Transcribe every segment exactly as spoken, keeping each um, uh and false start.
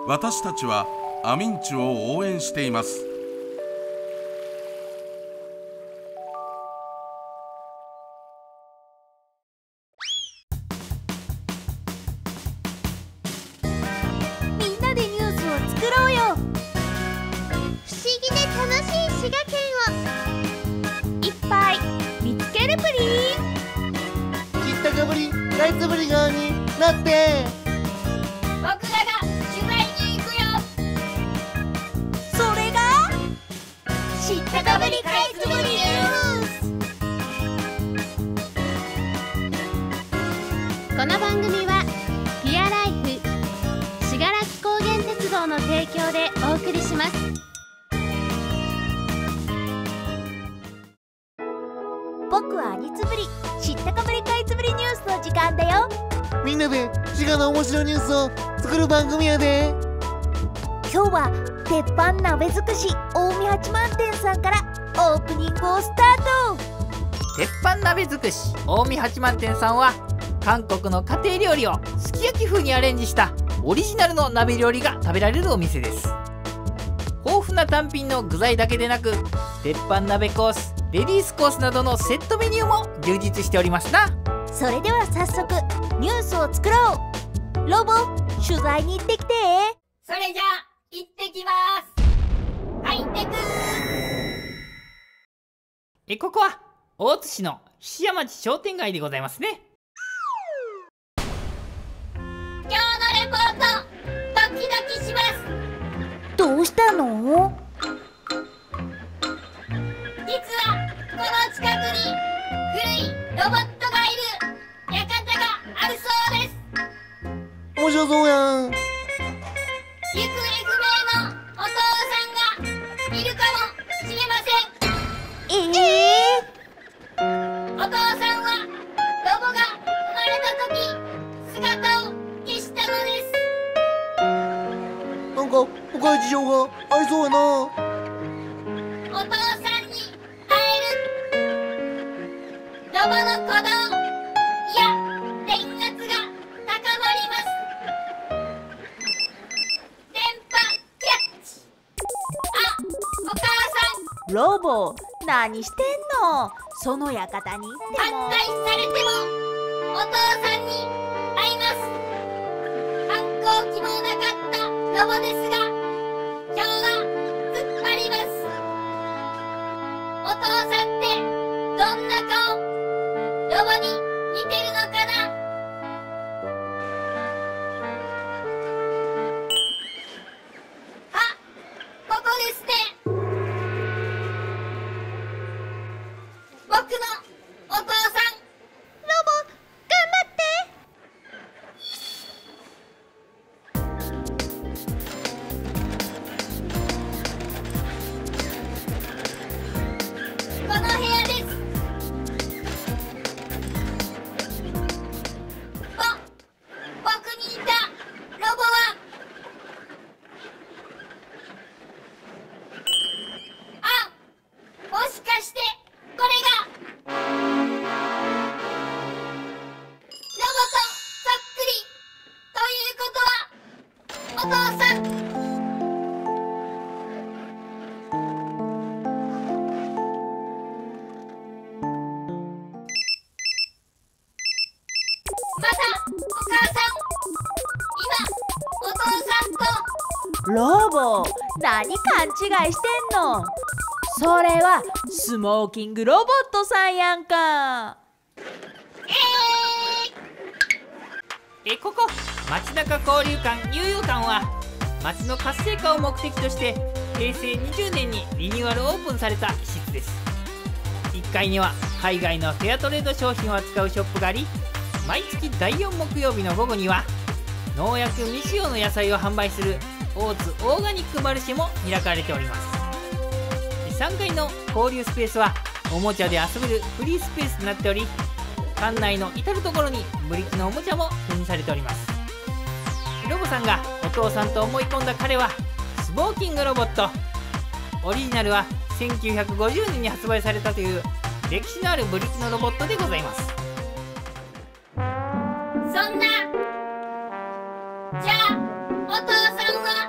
私たちはアミンチュを応援しています。 みんなでニュースを作ろうよ。不思議で楽しい滋賀県をいっぱい見つけるプリン。 知ったかぶりかいつぶり側になって。 僕らが取材に行くよ。それが知ったかぶりかいつぶりニュース。この番組はピアライフ信楽高原鉄道の提供でお送りします。僕はアニツブリ、知ったかぶりかいつぶりニュースの時間だよ。 みんなで滋賀の面白いニュースを作る番組やで。 今日は鉄板鍋尽くし近江八幡店さんからオープニングをスタート。 鉄板鍋尽くし近江八幡店さんは韓国の家庭料理をすき焼き風にアレンジしたオリジナルの鍋料理が食べられるお店です。豊富な単品の具材だけでなく鉄板鍋コース、レディースコースなどのセットメニューも充実しておりますな。 それでは早速ニュースを作ろう。ロボ、取材に行ってきて。それじゃあ行ってきます。はいってくえここは大津市の菱屋町商店街でございますね。 今日のレポートドキドキします。どうしたの？実はこの近くに古いロボットがいる館があるそうです。 面白そうやん。 行方不明のお父さんがいるかもしれません。えー、お父さんはロボが生まれた時姿を消したのです。 なんか深い事情がありそうやな。 お父さんに会える。ロボの鼓動、いや電圧が高まります。電波キャッチ。あ、お母さん。ロボ、何してんの？その館に行っても案内されてもお父さんに会います。反抗期もなかったロボですが今日は突っ張ります。お父さんってどんな顔？ロボに似てるのかな？あ、ここですね。僕のお父さん。ロボ、頑張って。この部屋です。ぼ、僕にいたロボはあ、もしかしてこれがロボとそっくりということはお父さん。またお母さん、今お父さんと。ロボ、何勘違いしてんの？それはスモーキングロボットさんやんか。えー、 えここ町中交流館遊洋館は町の活性化を目的としてへいせいにじゅうねんにリニューアルオープンされた施設です。いっかいには海外のフェアトレード商品を扱うショップがあり、毎月だいよん木曜日の午後には農薬未使用の野菜を販売する大津オーガニックマルシェも開かれております。さんがいの交流スペースはおもちゃで遊べるフリースペースとなっており、館内の至る所にブリキのおもちゃも展示されております。ロボさんがお父さんと思い込んだ彼はスモーキングロボット。オリジナルはせんきゅうひゃくごじゅうねんに発売されたという歴史のあるブリキのロボットでございます。 そんなじゃあお父さんは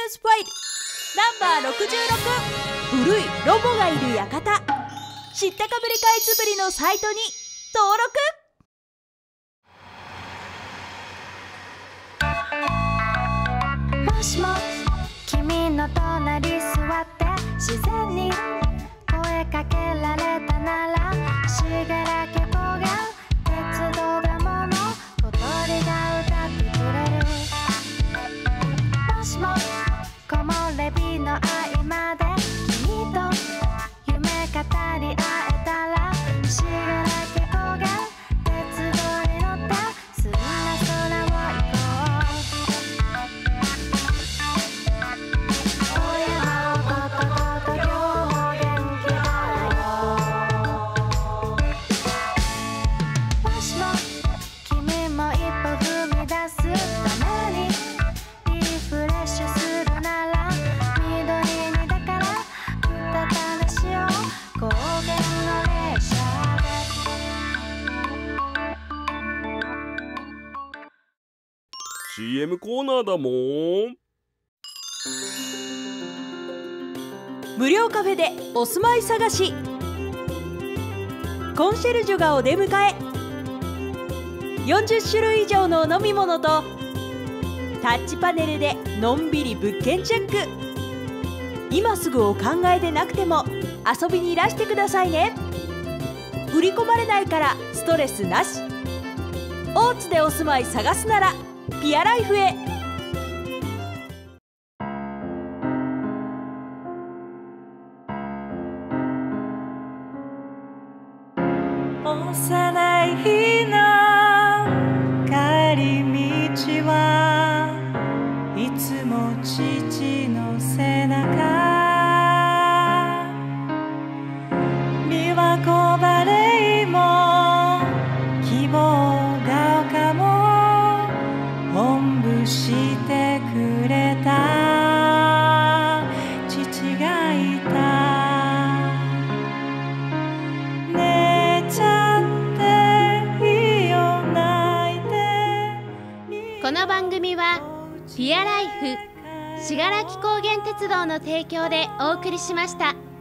スファイルナンバーろくじゅうろく、古いロボがいる館。知ったかぶりかいつぶりのサイトに登録。 もしも君の隣座って自然に声かけられたなら、信楽高原鉄道だもの小鳥が歌ってくれる。もしも木漏れ日の合間で君と夢語り合えたら、信楽高原鉄道に乗って澄んだ空を行こう。親のことこと今日も元気だよ。もしも君も一歩踏み出すためにリフレッシュするなら、緑にだからうたた寝しよう。高原の列車でシーエム コーナーだもん。 無料カフェでお住まい探し。コンシェルジュがお出迎え。よんじゅっしゅるい以上のお飲み物とタッチパネルでのんびり物件チェック。今すぐお考えでなくても遊びにいらしてくださいね。売り込まれないからストレスなし。大津でお住まい探すならピアライフへ。 幼い日の帰り道はいつも父の背中。琵琶湖バレーも希望が丘もおんぶしてくれた父がいた。 この番組はピアライフ信楽高原鉄道の提供でお送りしました。